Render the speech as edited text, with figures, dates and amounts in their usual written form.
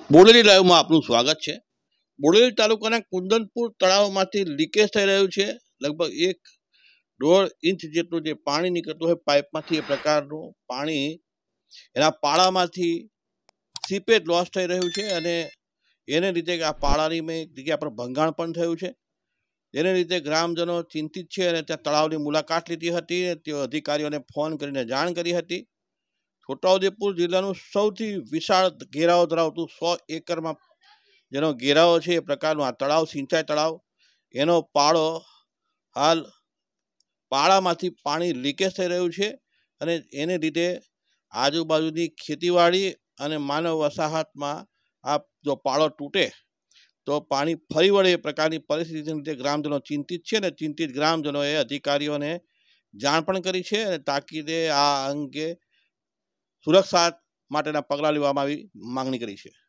બોડેલી લાઈવમાં આપનું સ્વાગત છે। બોડેલી તાલુકાના કુંદનપુર તળાવમાંથી લીકેજ થઈ રહ્યું છે। લગભગ 1.5 ઇંચ જેટલું જે પાણી નીકળતું હોય પાઇપમાંથી એ પ્રકારનું પાણી એના પાળામાંથી સીપેજ લોસ થઈ રહ્યું છે અને એને લીધે આ પાળાની એક જગ્યા પર ભંગાણ પણ થયું છે। એને લીધે ગ્રામજનો ચિંતિત છે અને ત્યાં તળાવની મુલાકાત લીધી હતી। તેઓ અધિકારીઓને ફોન કરીને જાણ કરી હતી। છોટાઉદેપુર જિલ્લાનું સૌથી વિશાળ ઘેરાવો ધરાવતું 100 એકરમાં જેનો ઘેરાવો છે એ પ્રકારનું આ તળાવ સિંચાઈ તળાવ એનો પાળો હાલ પાળામાંથી પાણી લીકેજ થઈ રહ્યું છે અને એને લીધે આજુબાજુની ખેતીવાડી અને માનવ વસાહતમાં આ જો પાળો તૂટે તો પાણી ફરી વળે એ પ્રકારની પરિસ્થિતિને લીધે ગ્રામજનો ચિંતિત છે અને ચિંતિત ગ્રામજનોએ અધિકારીઓને જાણ પણ કરી છે અને તાકીદે આ અંગે સુરક્ષા માટેના પગલાં લેવામાં આવી માંગણી કરી છે।